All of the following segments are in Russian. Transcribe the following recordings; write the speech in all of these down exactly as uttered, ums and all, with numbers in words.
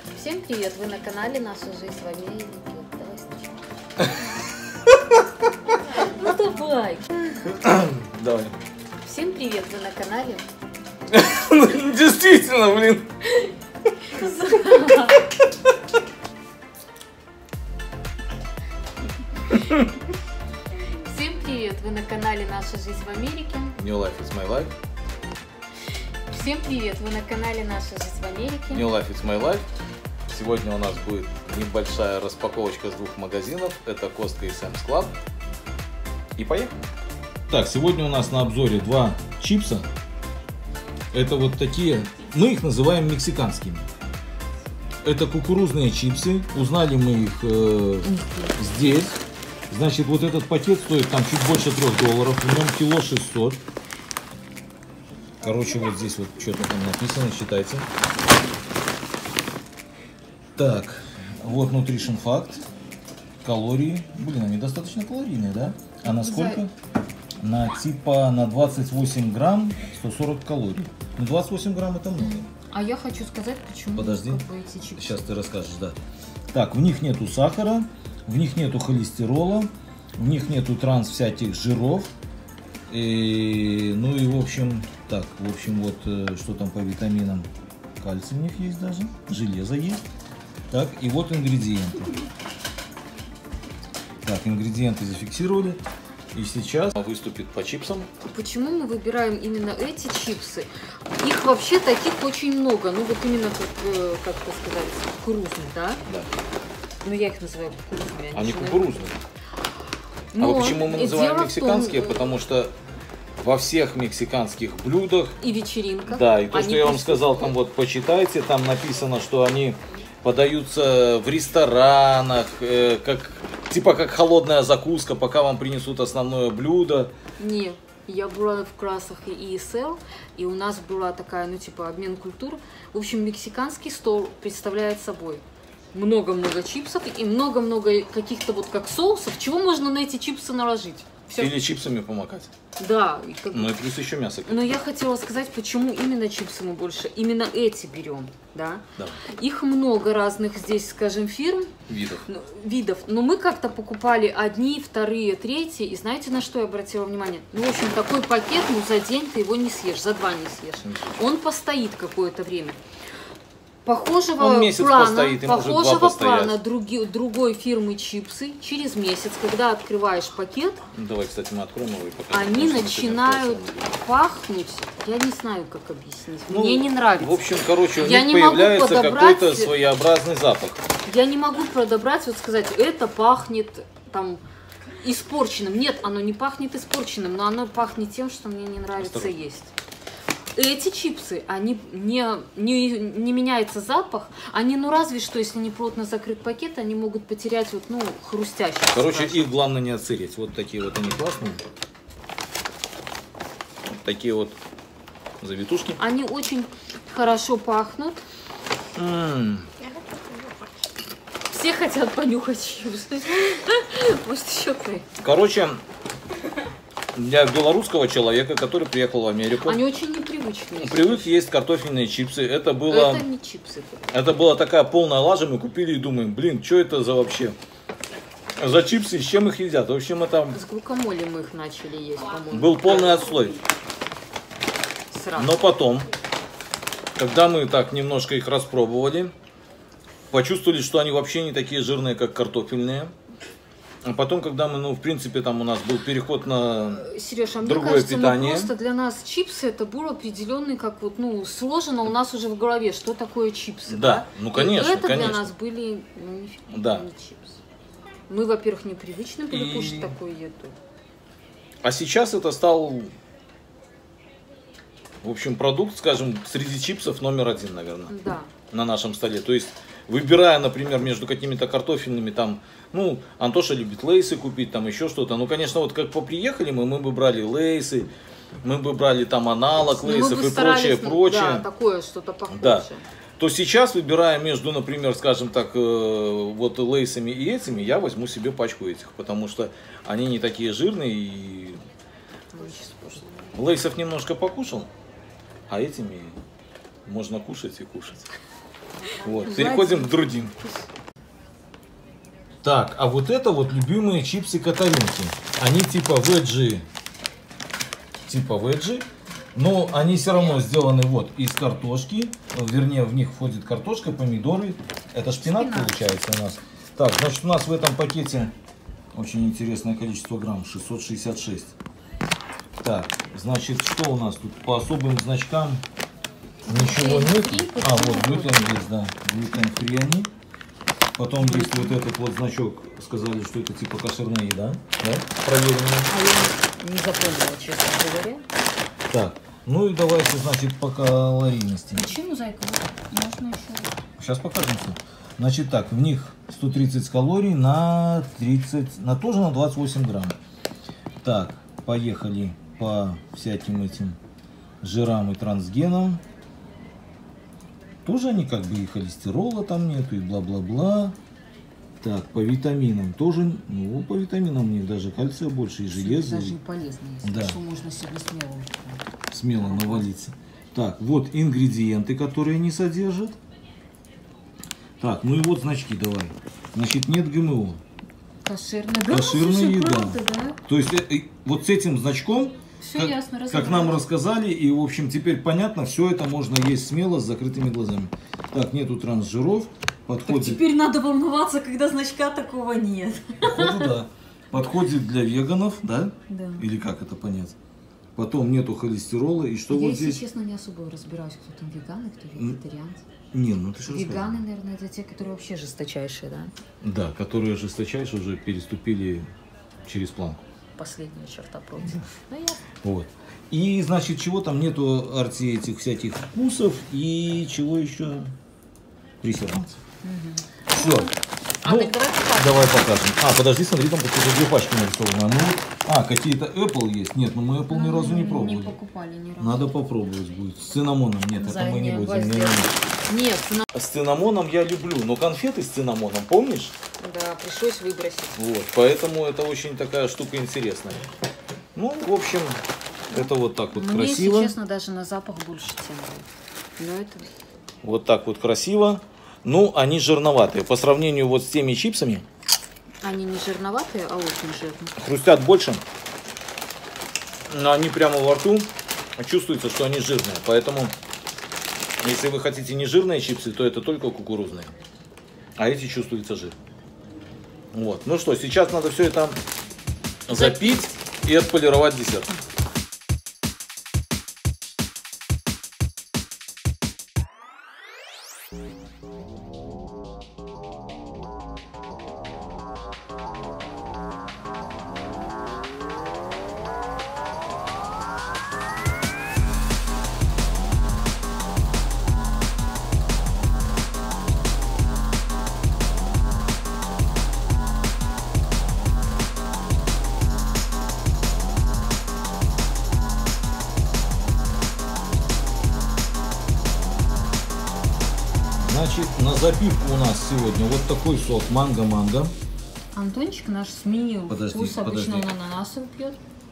Всем привет! Вы на канале «Наша жизнь в Америке». Давай сначала. Ну давай. Давай. Всем привет! Вы на канале. Действительно, блин. Всем привет! Вы на канале «Наша жизнь в Америке». New life is my life. Всем привет! Вы на канале «Наша жизнь в Америке». New life is my life. Сегодня у нас будет небольшая распаковочка с двух магазинов. Это Costco и Sam's Club. И поехали. Так, сегодня у нас на обзоре два чипса. Это вот такие, мы их называем мексиканскими. Это кукурузные чипсы. Узнали мы их э, здесь. Значит, вот этот пакет стоит там чуть больше трех долларов. В нем кило шестьсот. Короче, вот здесь вот что-то там написано, читайте. Так, вот nutrition факт. Калории. Блин, они достаточно калорийные, да? А на сколько? На типа на двадцать восемь грамм сто сорок калорий. Ну, двадцать восемь грамм это много. А я хочу сказать, почему. Подожди, как бы эти чипсы. Сейчас ты расскажешь, да. Так, в них нету сахара, в них нету холестерола, в них нету транс всяких жиров. И, ну и в общем, так, в общем, вот что там по витаминам. Кальций в них есть даже, железо есть. Так, и вот ингредиенты. Так, ингредиенты зафиксировали. И сейчас выступит по чипсам. Почему мы выбираем именно эти чипсы? Их вообще таких очень много. Ну вот именно как, как это сказать, кукурузные, да? Да. Ну я их называю кукурузными. Они кукурузные. Но а вот почему мы называем мексиканские? Том, потому что во всех мексиканских блюдах и вечеринка. Да, и то, что я вам сказал, там вот почитайте, там написано, что они подаются в ресторанах, э, как типа как холодная закуска, пока вам принесут основное блюдо. Не, я была в классах и и эс эл, и у нас была такая, ну типа обмен культур. В общем, мексиканский стол представляет собой много-много чипсов и много-много каких-то вот как соусов, чего можно на эти чипсы наложить. Все. Или чипсами помакать. Да. И как... Ну и плюс еще мясо. Но я хотела сказать, почему именно чипсы мы больше, именно эти берем, да? Да. Их много разных здесь, скажем, фирм. Видов. Видов. Но мы как-то покупали одни, вторые, третьи. И знаете, на что я обратила внимание? Ну, в общем, такой пакет, ну, за день ты его не съешь, за два не съешь. Он постоит какое-то время. Похожего Он месяц плана, постоит, и похожего может два плана други, другой фирмы чипсы через месяц, когда открываешь пакет, давай, кстати, мы откроем его и покажем. они начинают пахнуть, я не знаю, как объяснить, ну, мне не нравится. В общем, короче, у я них не появляется подобрать... какой-то своеобразный запах. Я не могу подобрать, вот сказать, это пахнет там испорченным. Нет, оно не пахнет испорченным, но оно пахнет тем, что мне не нравится Осторожно. есть. Эти чипсы, они не, не, не меняется запах, они, ну разве что, если не плотно закрыт пакет, они могут потерять вот, ну, хрустящий. Короче, скажем. Их главное не отсырить. Вот такие вот они классные. Вот такие вот завитушки. Они очень хорошо пахнут. М-м. Все хотят понюхать чипсы. Может, еще ты. Короче, для белорусского человека, который приехал в Америку, они очень непривычные. Привык есть картофельные чипсы. Это было, это не чипсы. Это была такая полная лажа. Мы купили и думаем, блин, что это за вообще? За чипсы, с чем их едят? В общем, это... С гукамоле мы их начали есть, по-моему. Был полный отслой. Сразу. Но потом, когда мы так немножко их распробовали, почувствовали, что они вообще не такие жирные, как картофельные. А потом, когда мы, ну, в принципе, там у нас был переход на Сереж, а другое мне кажется, питание. просто для нас чипсы это был определенный, как вот, ну, сложено у нас уже в голове, что такое чипсы. Да, да? ну конечно, и это конечно. для нас были, ну, нифига да. не чипсы. Мы, во-первых, непривычны были и... кушать такую еду. А сейчас это стал, в общем, продукт, скажем, среди чипсов номер один, наверное, да. на нашем столе. То есть, выбирая, например, между какими-то картофельными, там, ну, Антоша любит лейсы купить, там еще что-то. Ну, конечно, вот как поприехали мы, мы бы брали лейсы, мы бы брали там аналог ну, лейсов и прочее, прочее. Да, такое что-то похожее. Да. То сейчас, выбирая между, например, скажем так, вот лейсами и этими, я возьму себе пачку этих, потому что они не такие жирные и лейсов немножко покушал, а этими можно кушать и кушать. Вот, переходим к другим. Так, а вот это вот любимые чипсы Катаринки. Они типа веджи, типа веджи, но они все равно сделаны вот из картошки. Вернее, в них входит картошка, помидоры. Это шпинат, шпинат получается у нас. Так, значит, у нас в этом пакете очень интересное количество грамм, шестьсот шестьдесят шесть. Так, значит, что у нас тут по особым значкам? Ничего нет. А, вот глютен есть, да. Глютен фри они. Потом есть вот этот вот значок. Сказали, что это типа кошерная еда. Да? Проверенная. А я не запомнила, честно говоря. Так, ну и давайте, значит, по калорийности. Почему, зайка? Можно еще. Сейчас покажем все. Значит так, в них сто тридцать калорий на тридцать, на тоже на двадцать восемь грамм. Так, поехали по всяким этим жирам и трансгенам. Тоже они как бы и холестерола там нету, и бла-бла-бла. Так, по витаминам тоже, ну, по витаминам у них даже кальция больше, и железа. Даже и полезно, если да. что, можно себе смело. Смело навалиться. Так, вот ингредиенты, которые они содержат. Так, ну и вот значки давай. Значит, нет ГМО. Кошерная, Кошерная еда. Правда, да? То есть э, вот с этим значком, все как, ясно, как нам рассказали, и в общем теперь понятно, все это можно есть смело с закрытыми глазами. Так, нету трансжиров. Подходит... Так теперь надо волноваться, когда значка такого нет. Походу, да. Подходит для веганов, да? Да. Или как это понять? Потом нету холестерола. И что Я, вот если здесь? честно, не особо разбираюсь, кто там веганы, кто вегетарианцы. Не, ну ты что Веганы, наверное, это те, которые вообще жесточайшие, да? Да, которые жесточайшие уже переступили через планку. Последняя черта против. Ну, я... Вот. И, значит, чего там нету арти этих всяких вкусов и чего еще? Пресервантов. Угу. Все. А Ну, так давай покажем. Давай покажем. А, подожди, смотри, там какие-то две пачки нарисованы. А, ну, а, какие-то Apple есть. Нет, ну мы Apple ну, ни разу не пробовали. Не покупали ни разу. Надо попробовать будет. С цинамоном. Нет, За это мы не будем. Не, не. Нет, цинам... С цинамоном я люблю, но конфеты с цинамоном, помнишь? Да, пришлось выбросить. Вот, поэтому это очень такая штука интересная. Ну, в общем, это вот так вот Мне, красиво. если честно, даже на запах больше тянет. Но это... Вот так вот красиво. Ну, они жирноватые. По сравнению вот с теми чипсами. Они не жирноватые, а очень жирные. Хрустят больше. Но они прямо во рту. Чувствуется, что они жирные. Поэтому, если вы хотите не жирные чипсы, то это только кукурузные. А эти чувствуется жир. Вот. Ну что, сейчас надо все это запить и отполировать десерт. Значит, на запивку у нас сегодня вот такой сок манго-манго. Антончик наш сменил подожди, вкус. подожди. Обычно он ананасом пьет.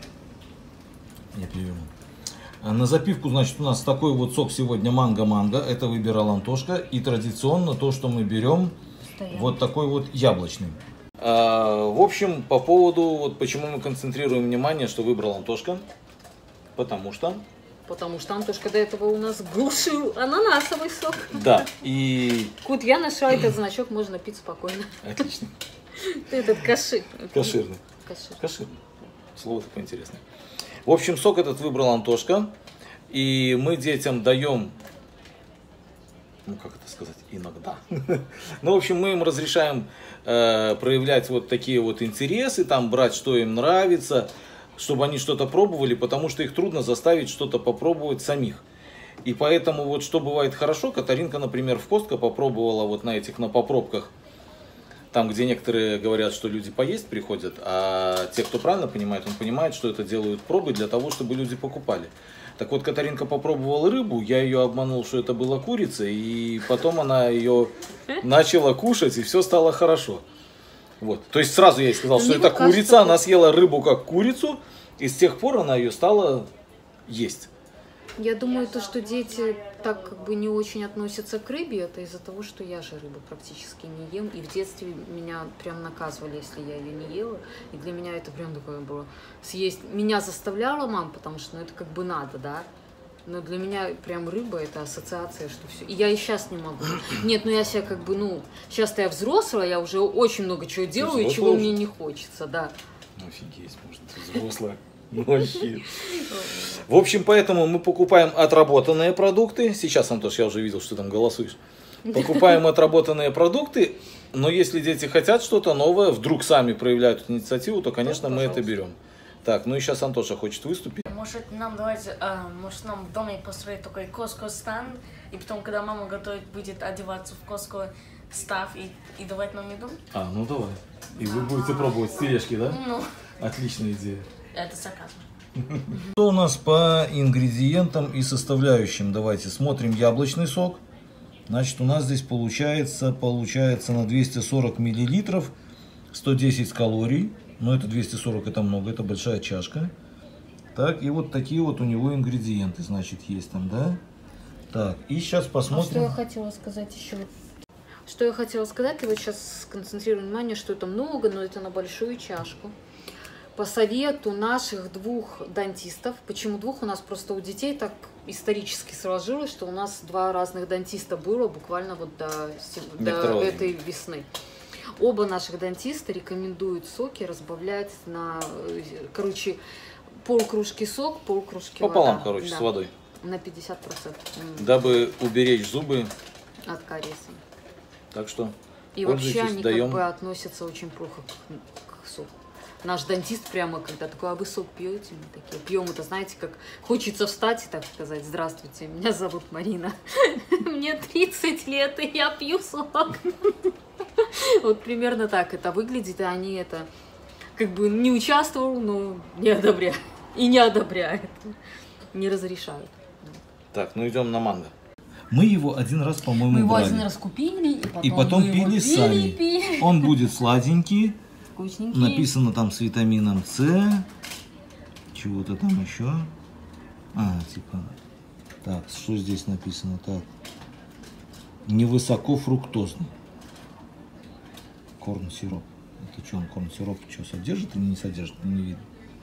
Я переверну. На запивку, значит, у нас такой вот сок сегодня манго-манго. Это выбирал Антошка. И традиционно то, что мы берем, Стоял. вот такой вот яблочный. А, в общем, по поводу, вот почему мы концентрируем внимание, что выбрал Антошка. Потому что... Потому что Антошка до этого у нас глушил ананасовый сок. Да, и... Кут, я нашла этот значок, можно пить спокойно. Отлично. Этот каши. Каширный. Кашир. Каширный. Слово такое интересное. В общем, сок этот выбрал Антошка. И мы детям даем... Ну, как это сказать? Иногда. Ну, в общем, мы им разрешаем э, проявлять вот такие вот интересы, там брать, что им нравится, чтобы они что-то пробовали, потому что их трудно заставить что-то попробовать самих. И поэтому вот что бывает хорошо, Катаринка, например, в Костко попробовала вот на этих, на попробках, там, где некоторые говорят, что люди поесть приходят, а те, кто правильно понимает, он понимает, что это делают пробы для того, чтобы люди покупали. Так вот, Катаринка попробовала рыбу, я ее обманул, что это была курица, и потом она ее начала кушать, и все стало хорошо. Вот. То есть сразу я ей сказал, что это курица, она съела рыбу как курицу, и с тех пор она ее стала есть. Я думаю, то, что дети так как бы не очень относятся к рыбе, это из-за того, что я же рыбу практически не ем. И в детстве меня прям наказывали, если я ее не ела. И для меня это прям такое было съесть. Меня заставляла мама, потому что ну, это как бы надо, да. Но для меня прям рыба это ассоциация, что все. И я и сейчас не могу. Нет, ну я себя как бы, ну, сейчас-то я взрослая, я уже очень много чего делаю, чего уже? Мне не хочется, да. Ну офигеть, может, ты взрослая. Вообще. В общем, поэтому мы покупаем отработанные продукты. Сейчас, Антош, я уже видел, что ты там голосуешь. Покупаем отработанные продукты, но если дети хотят что-то новое, вдруг сами проявляют инициативу, то, конечно, мы это берем. Так, ну и сейчас Антоша хочет выступить. Может нам давать, а, может нам в доме построить такой Costco станд, и потом, когда мама готовит, будет одеваться в Costco став и, и давать нам еду? А, ну давай. И вы будете пробовать с тележки, да? Ну. Отличная идея. Это сарказм. Что у нас по ингредиентам и составляющим? Давайте смотрим яблочный сок. Значит, у нас здесь получается, получается на двести сорок миллилитров сто десять калорий. Но это двести сорок, это много, это большая чашка. Так, и вот такие вот у него ингредиенты, значит, есть там, да? Так, и сейчас посмотрим. А что я хотела сказать еще? Что я хотела сказать, я вот сейчас сконцентрирую внимание, что это много, но это на большую чашку. По совету наших двух дантистов, почему двух, у нас просто у детей так исторически сложилось, что у нас два разных дантиста было буквально вот до, до этой весны. Оба наших дантиста рекомендуют соки разбавлять на, короче, полкружки сок, полкружки вода. Пополам, короче, да, с водой. На пятьдесят процентов. Дабы уберечь зубы от кариеса. Так что и вообще они даем... как бы относятся очень плохо к, к соку. Наш дантист прямо, когда такой, а вы сок пьете? Мы такие, пьем, это знаете, как хочется встать и так сказать, здравствуйте, меня зовут Марина, мне тридцать лет, и я пью сок. Вот примерно так это выглядит, и они это как бы не участвовал, но не одобряют. И не одобряют, не разрешают. Так, ну идем на манго. Мы его один раз, по-моему, Мы его брали. один раз купили, и потом, и потом мы пили его сами. пили. Он будет сладенький. Вкусненький. Написано там с витамином С. Чего-то там еще. А, типа. Так, что здесь написано? Так. Невысокофруктозный. Корн-сироп. Это что, он корн-сироп что, содержит или не содержит? Не видно.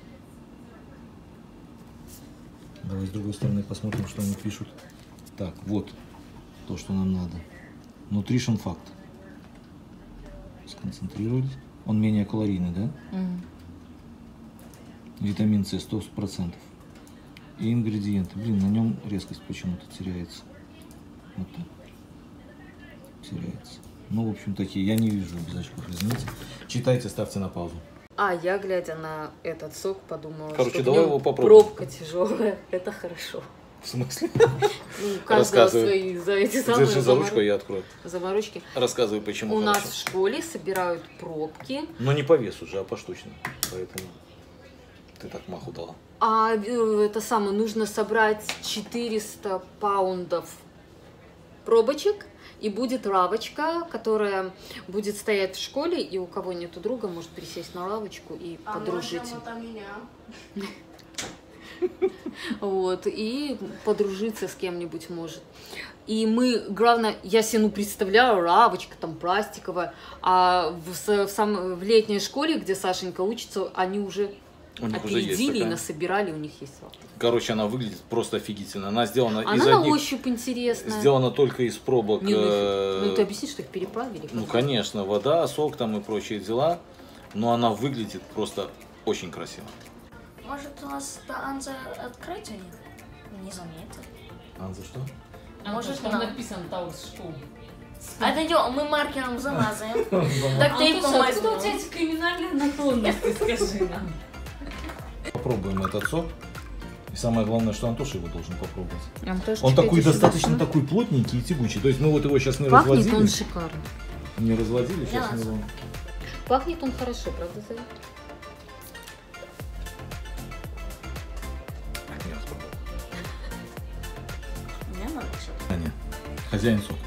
Давай с другой стороны посмотрим, что они пишут. Так, вот то, что нам надо. Nutrition Fact. Сконцентрировались. Он менее калорийный, да? Mm. Витамин С сто процентов. И ингредиенты. Блин, на нем резкость почему-то теряется. Вот так. Теряется. Ну, в общем, такие. Я не вижу без очков, извините. Читайте, ставьте на паузу. А я, глядя на этот сок, подумала, Короче, что давай его попробуем. Пробка тяжелая. Это хорошо. В смысле? Ну, каждого свои за эти самые Держи за ручку, я открою. Заморочки. Рассказывай, почему У хорошо. нас в школе собирают пробки. Но не по весу же, а по штучно. Поэтому ты так маху дала. А это самое, нужно собрать четыреста паундов пробочек. И будет лавочка, которая будет стоять в школе, и у кого нету друга, может присесть на лавочку и а подружить. А меня? Вот, и подружиться с кем-нибудь может. И мы, главное, я себе ну, представляю, лавочка там пластиковая, а в, в, сам, в летней школе, где Сашенька учится, они уже опередили и насобирали, у них есть лавка. Короче, она выглядит просто офигительно. Она сделана она из на одних... ощупь интересная. Сделана только из пробок. Не, ну, ну ты объясни, что их переплавили? Ну, конечно, вода, сок там и прочие дела. Но она выглядит просто очень красиво. Может, у нас Анза открытие не заметил? Анза что? А может, там нам... написано Таус Шоу. Отойдем, мы маркером замазаем. Так ты помазал. Что у тебя эти криминальные наклонности, скажи нам? Попробуем этот сок. И самое главное, что Антоша его должен попробовать. Антошечка, он такой достаточно сюда. Такой плотненький и тягучий. То есть мы вот его сейчас не Пахнет разводили. Он шикарно. Не разводили, сейчас не его. Пахнет он хорошо, правда, Зая? Не распробовал. Мне надо что-то. А, нет. Хозяин сок.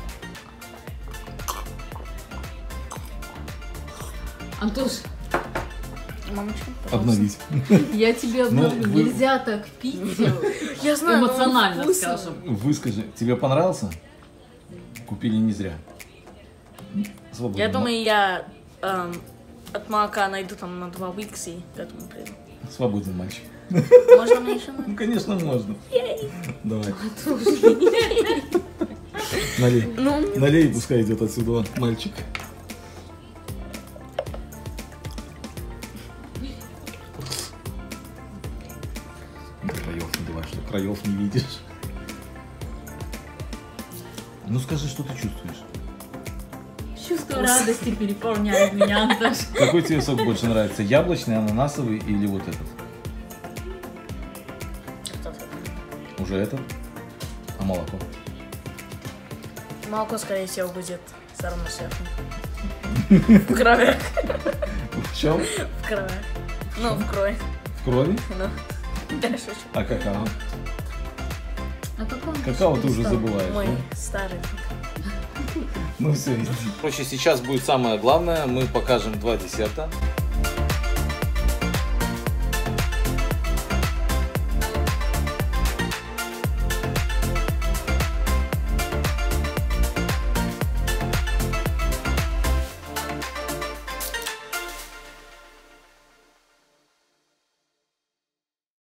Антош, Мамочка, пожалуйста. обновить. Я тебе Ну, обновлю. вы- Нельзя так пить. Я знаю, но он Эмоционально, вкусный. скажем. Выскажи, тебе понравился? Купили не зря. Свободно. Я думаю, я эм, от молока найду там на два уикса к этому приду. Свободен мальчик. Можно мне еще? Ну, конечно, можно. Давай. Налей. Ну, Налей, пускай идет отсюда мальчик. Краев не давай, что краев не видишь. Ну скажи, что ты чувствуешь. Чувство радости переполняет меня, Антош. Какой тебе сок больше нравится? Яблочный, ананасовый или вот этот? Уже этот? А молоко? молоко, скорее всего, будет все равно сверху. В крови. В чем? В крови. Ну, в крови. В крови? Ну, да, шучу. А какао? А какой он Какао ты уже стал? забываешь, Мой да? старый. Ну все, иди. Короче, сейчас будет самое главное. Мы покажем два десерта.